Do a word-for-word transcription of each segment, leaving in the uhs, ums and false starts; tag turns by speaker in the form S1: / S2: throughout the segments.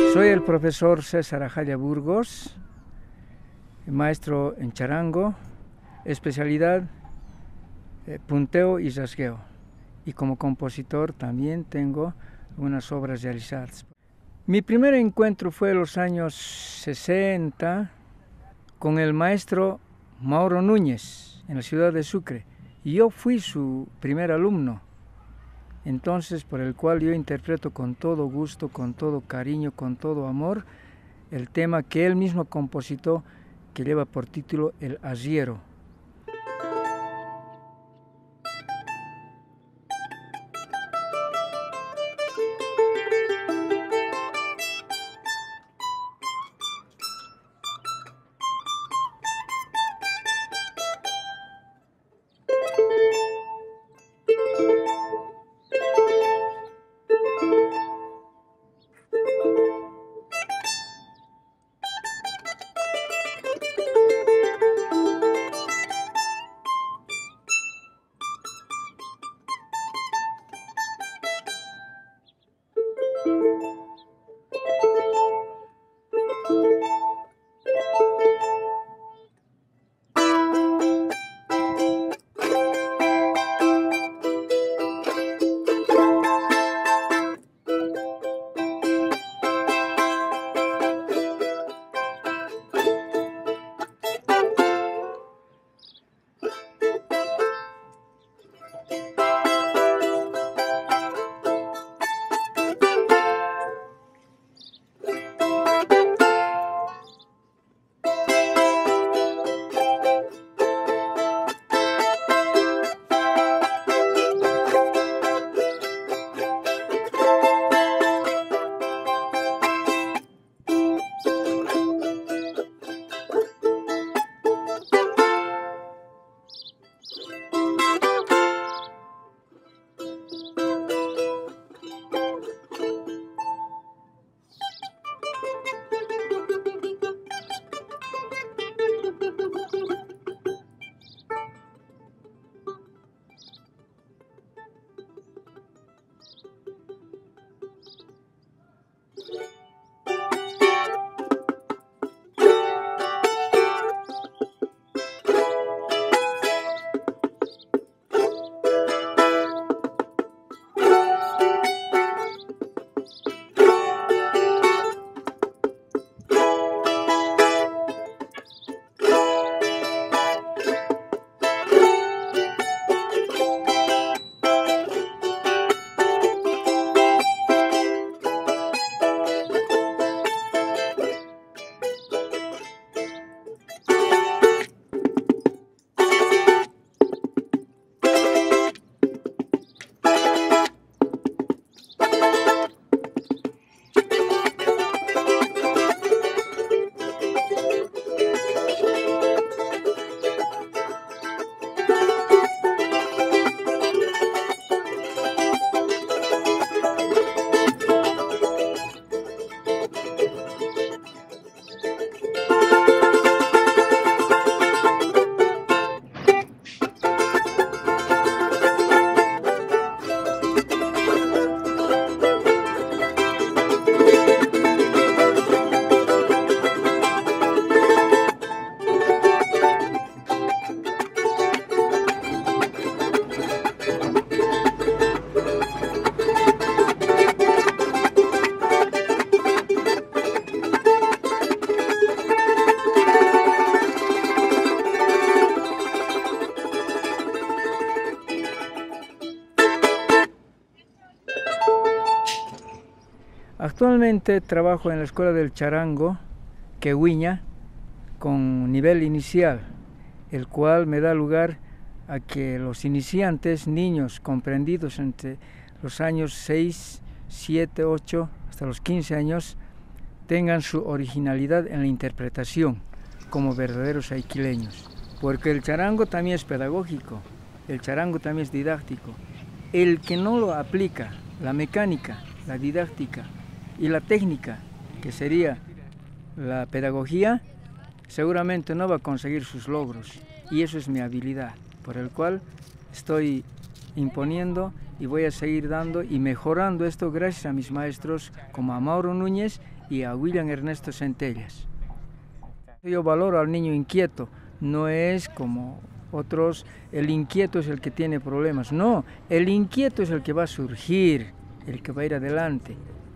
S1: Soy el profesor César Ajaya Burgos, maestro en charango, especialidad eh, punteo y rasgueo. Y como compositor también tengo unas obras realizadas. Mi primer encuentro fue en los años sesenta con el maestro Mauro Núñez en la ciudad de Sucre. Y yo fui su primer alumno. Entonces, por el cual yo interpreto con todo gusto, con todo cariño, con todo amor, el tema que él mismo compositó, que lleva por título El Arriero. Actualmente trabajo en la Escuela del Charango, Quehuiña, con nivel inicial, el cual me da lugar a que los iniciantes, niños comprendidos entre los años seis, siete, ocho, hasta los quince años, tengan su originalidad en la interpretación como verdaderos aiquileños. Porque el charango también es pedagógico, el charango también es didáctico. El que no lo aplica, la mecánica, la didáctica y la técnica, que sería la pedagogía, seguramente no va a conseguir sus logros. Y eso es mi habilidad, por el cual estoy imponiendo y voy a seguir dando y mejorando esto gracias a mis maestros como a Mauro Núñez y a William Ernesto Centellas. Yo valoro al niño inquieto, no es como otros, el inquieto es el que tiene problemas, no, el inquieto es el que va a surgir, el que va a ir adelante.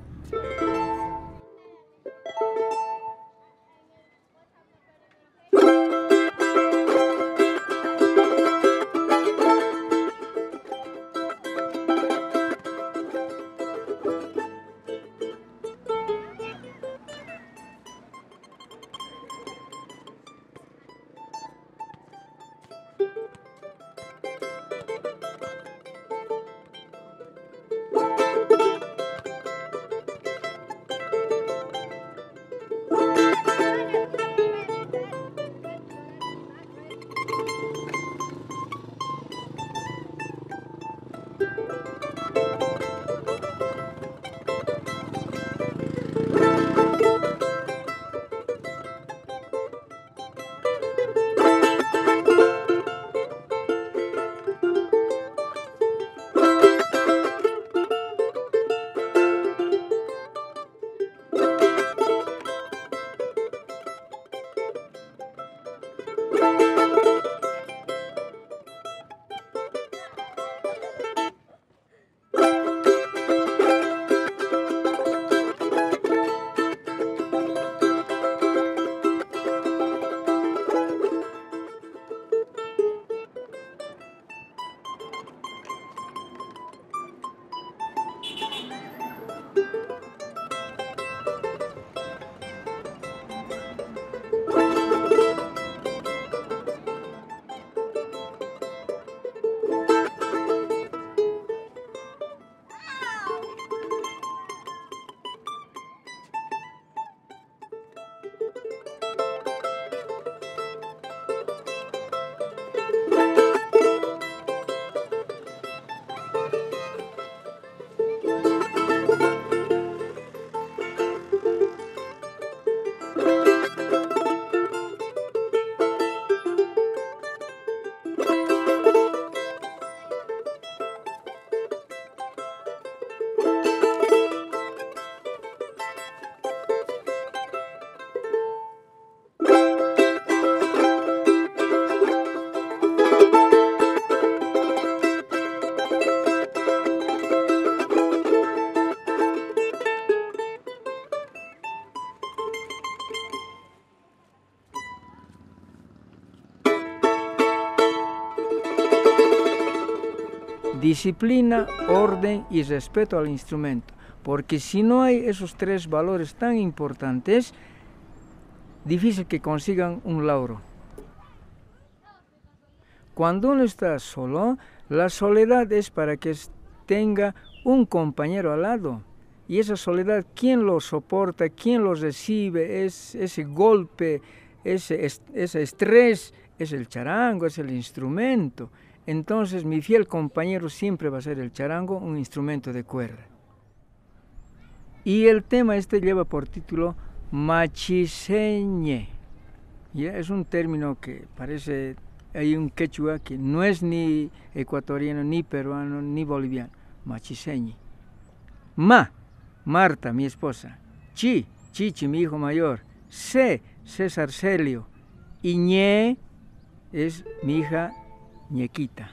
S1: Disciplina, orden y respeto al instrumento, porque si no hay esos tres valores tan importantes, difícil que consigan un lauro. Cuando uno está solo, la soledad es para que tenga un compañero al lado. Y esa soledad, ¿quién lo soporta? ¿Quién lo recibe? Es ese golpe, ese, ese estrés, es el charango, es el instrumento. Entonces mi fiel compañero siempre va a ser el charango, un instrumento de cuerda. Y el tema este lleva por título machiseñe. ¿Ya? Es un término que parece, hay un quechua que no es ni ecuatoriano, ni peruano, ni boliviano. Machiseñe. Ma, Marta, mi esposa. Chi, Chichi, mi hijo mayor. Ce, César Celio. Y ñe es mi hija Ñequita.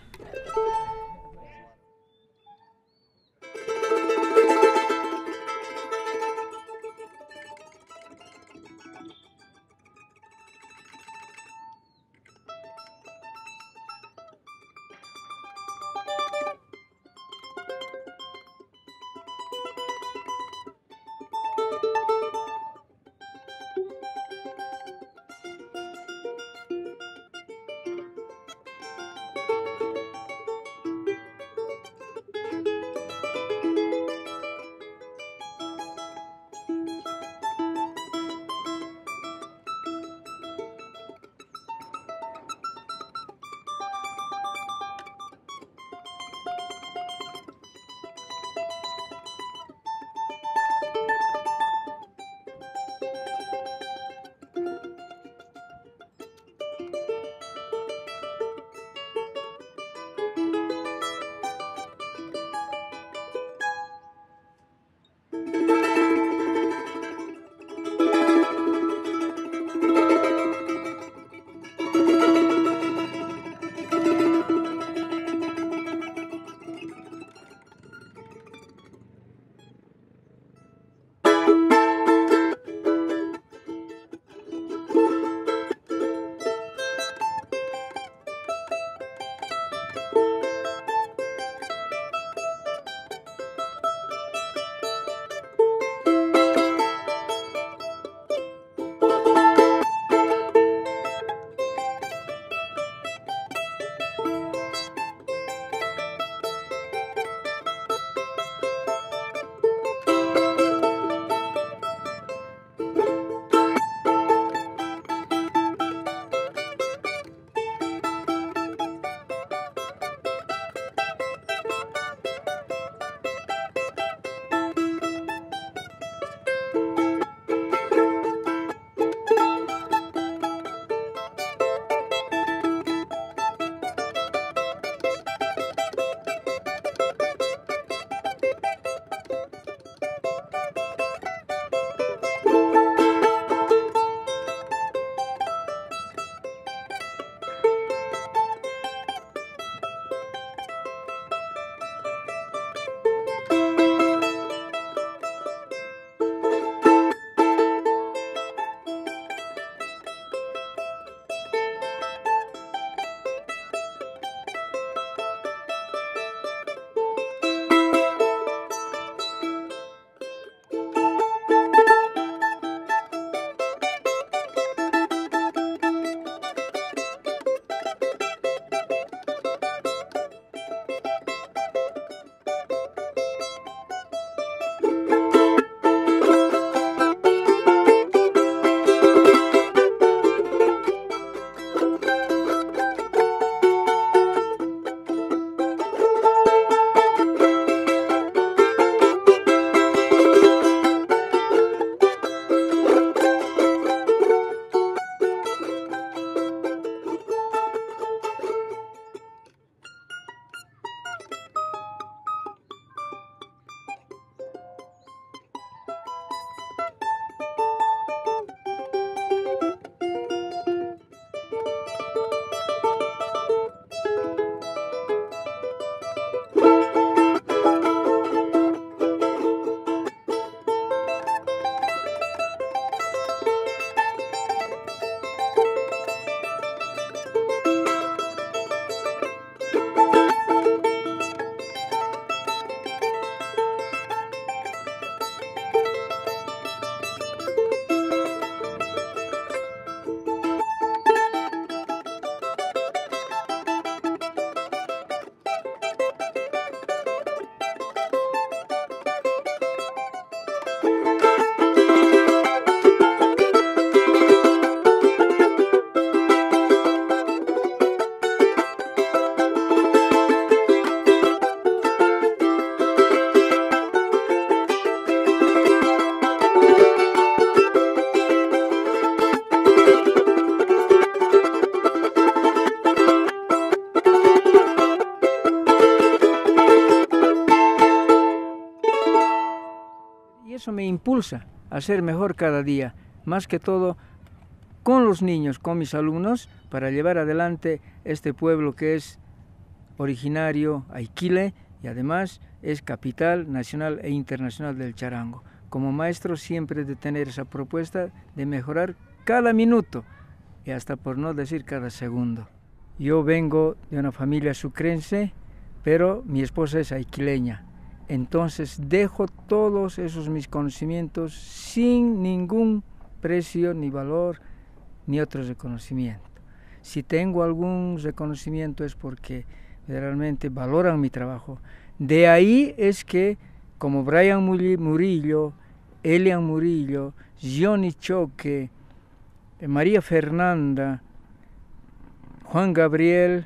S1: eso me impulsa a ser mejor cada día, más que todo con los niños, con mis alumnos, para llevar adelante este pueblo que es originario Aiquile y además es capital nacional e internacional del charango. Como maestro siempre de tener esa propuesta de mejorar cada minuto y hasta por no decir cada segundo. Yo vengo de una familia sucrense, pero mi esposa es aiquileña. Entonces dejo todos esos mis conocimientos sin ningún precio ni valor ni otro reconocimiento. Si tengo algún reconocimiento es porque realmente valoran mi trabajo. De ahí es que como Brian Murillo, Elian Murillo, Johnny Choque, María Fernanda, Juan Gabriel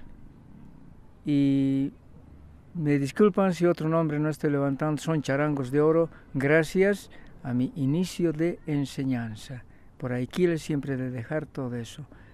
S1: y me disculpan si otro nombre no estoy levantando, son charangos de oro, gracias a mi inicio de enseñanza. Por Aiquile siempre de dejar todo eso.